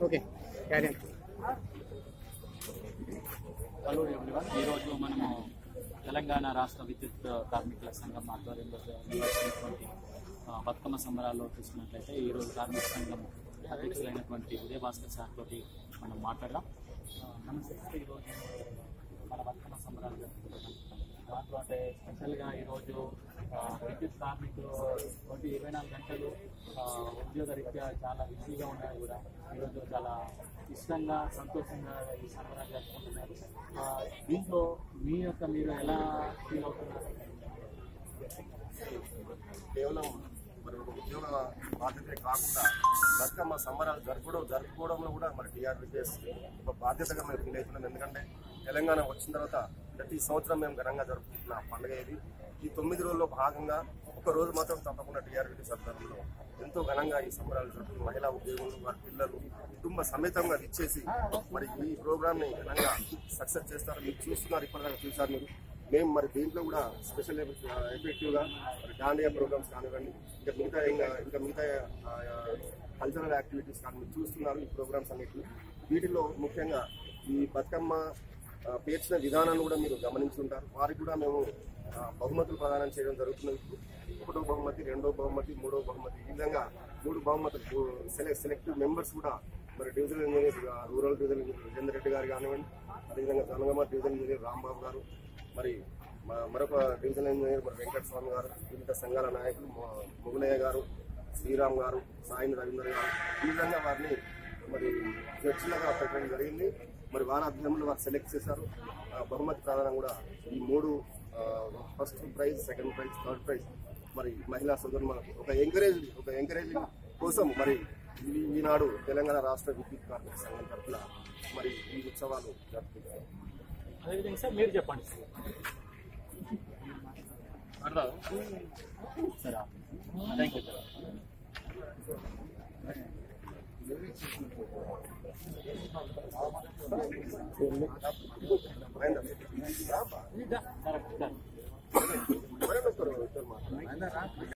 Okay hello everyone. ఈరోజు మనము తెలంగాణ రాష్ట్ర విద్యుత్ కార్మికుల సంఘం ఆధ్వర్యంలో నిర్వహించినటువంటి బతుకమ్మ సంబరాల్లో చూసుకున్నట్లయితే ఈరోజు కార్మిక సంఘం అధ్యక్షులైనటువంటి ఉదయభాస్కర్ సార్ తోటి మనం మాట్లాడదాం. నమస్తే. ఈరోజు మన బతుకమ్మ సంబరాలు జరుపుకుంటున్నాం. దాంట్లో అంటే స్పెషల్గా ఈరోజు విద్యుత్ కార్మికులు 24 గంటలు ఉద్యోగ రీత్యా చాలా బిజీగా ఉన్నాయి కూడా ఈరోజు చాలా ఇష్టంగా సంతోషంగా ఈ సంబరాలు జరుపుకుంటున్నారు. దీంట్లో మీరు ఎలా ఫీల్ అవుతున్నారు? కేవలం మరి ఒక ఉద్యోగ బాధ్యతే కాకుండా బతుకమ్మ సంబరాలు జరుపుకోవడంలో కూడా మరి టీఆర్పీఎస్ ఒక బాధ్యతగా మేము ఫీల్ అవుతున్నాం. ఎందుకంటే తెలంగాణ వచ్చిన తర్వాత ప్రతి సంవత్సరం మేము ఘనంగా జరుపుకుంటున్న పండుగ ఇది. ఈ 9 రోజుల్లో భాగంగా ఒక రోజు మాత్రం తప్పకుండా టీఆర్పీఎస్ ఆధ్వర్యంలో ఎంతో ఘనంగా ఈ సంబరాలు జరుపుకున్న మహిళా ఉద్యోగులు, వారి పిల్లలు కుటుంబ సమేతంగా ఇచ్చేసి మరి ఈ ప్రోగ్రామ్ని ఘనంగా సక్సెస్ చేస్తారు. మీరు చూస్తున్నారు, ఇప్పటిదాకా చూసారు మీరు. మేము మరి దీంట్లో కూడా స్పెషల్ ఎఫెక్టివ్గా మరి దాండియా ప్రోగ్రామ్స్ కానివ్వండి, ఇంకా మిగతా కల్చరల్ యాక్టివిటీస్ కానీ మీరు చూస్తున్నారు ఈ ప్రోగ్రామ్స్ అన్నింటినీ. వీటిలో ముఖ్యంగా ఈ బతుకమ్మ పేర్చిన విధానాన్ని కూడా మీరు గమనించుంటారు. వారికి కూడా మేము బహుమతులు ప్రదానం చేయడం జరుగుతున్నది. 1వ బహుమతి, 2వ బహుమతి, 3వ బహుమతి, ఈ విధంగా 3 బహుమతులు సెలెక్టివ్ మెంబర్స్ కూడా మరి divisional engineer, rural divisional engineer Vijender Reddy గారు కానివ్వండి, అదేవిధంగా జనగామ డివిజనల్ ఇంజనీర్ రాంబాబు గారు, మరి మరొక డివిజనల్ ఇంజనీర్ మరి వెంకటస్వామి గారు, వివిధ సంఘాల నాయకులు మొగులయ్య గారు, శ్రీరామ్ గారు, సాయిని రవీందర్ గారు, ఈ విధంగా వారిని మరి జడ్జిలుగా పెట్టడం జరిగింది. మరి వారి ఆధ్వర్యంలో వారు సెలెక్ట్ చేశారు. బహుమతి ప్రదానం కూడా ఈ 3 first prize, second prize, third prize మరి మహిళా సోదరులకు ఒక ఎంకరేజింగ్ కోసం మరి ఈనాడు తెలంగాణ రాష్ట్ర విద్యుత్ కార్మిక సంఘం తరఫున మరి ఈ ఉత్సవాలు జరుపుకుంటారు. అదేవిధంగా సార్ మీరు చెప్పండి సార్. Thank you sir. మరేనా